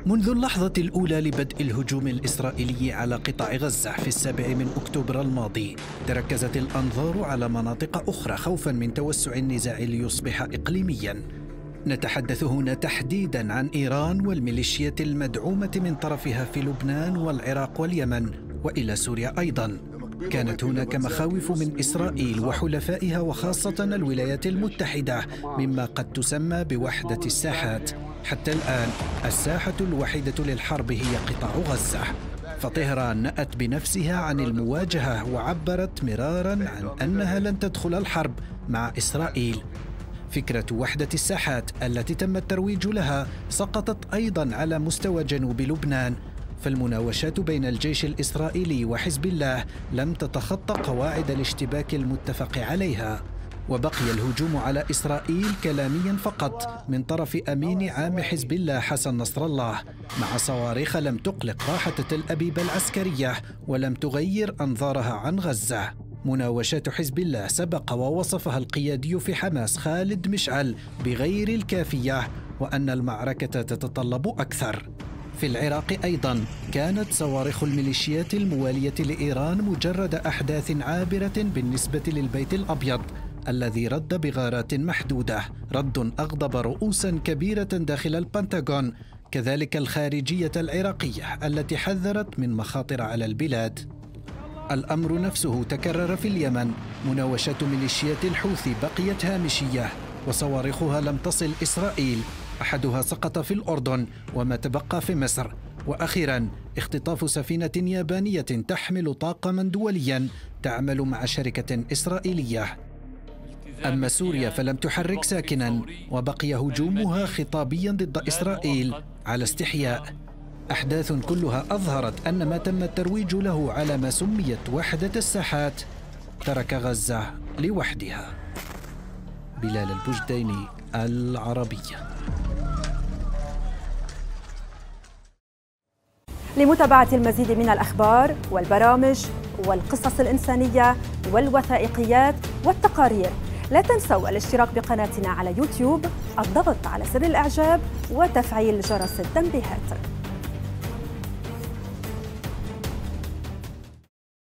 منذ اللحظة الأولى لبدء الهجوم الإسرائيلي على قطاع غزة في 7 أكتوبر الماضي، تركزت الأنظار على مناطق أخرى خوفاً من توسع النزاع ليصبح إقليمياً. نتحدث هنا تحديداً عن إيران والميليشيات المدعومة من طرفها في لبنان والعراق واليمن وإلى سوريا أيضاً. كانت هناك مخاوف من إسرائيل وحلفائها وخاصة الولايات المتحدة مما قد تسمى بوحدة الساحات. حتى الآن الساحة الوحيدة للحرب هي قطاع غزة، فطهران نأت بنفسها عن المواجهة وعبرت مرارا عن أنها لن تدخل الحرب مع إسرائيل. فكرة وحدة الساحات التي تم الترويج لها سقطت أيضا على مستوى جنوب لبنان، فالمناوشات بين الجيش الإسرائيلي وحزب الله لم تتخطى قواعد الاشتباك المتفق عليها، وبقي الهجوم على إسرائيل كلاميا فقط من طرف أمين عام حزب الله حسن نصر الله، مع صواريخ لم تقلق راحة تل أبيب العسكرية ولم تغير أنظارها عن غزة. مناوشات حزب الله سبق ووصفها القيادي في حماس خالد مشعل بغير الكافية، وأن المعركة تتطلب أكثر. في العراق أيضاً كانت صواريخ الميليشيات الموالية لإيران مجرد أحداث عابرة بالنسبة للبيت الأبيض الذي رد بغارات محدودة، رد أغضب رؤوساً كبيرة داخل البنتاغون، كذلك الخارجية العراقية التي حذرت من مخاطر على البلاد. الأمر نفسه تكرر في اليمن، مناوشات ميليشيات الحوثي بقيت هامشية وصواريخها لم تصل إسرائيل، أحدها سقط في الأردن وما تبقى في مصر، وأخيراً اختطاف سفينة يابانية تحمل طاقماً دولياً تعمل مع شركة إسرائيلية. أما سوريا فلم تحرك ساكناً وبقي هجومها خطابياً ضد إسرائيل على استحياء. أحداث كلها أظهرت أن ما تم الترويج له على ما سميت وحدة الساحات ترك غزة لوحدها. بلال البجديني، العربية. لمتابعة المزيد من الأخبار والبرامج والقصص الإنسانية والوثائقيات والتقارير، لا تنسوا الاشتراك بقناتنا على يوتيوب، الضغط على زر الإعجاب وتفعيل جرس التنبيهات.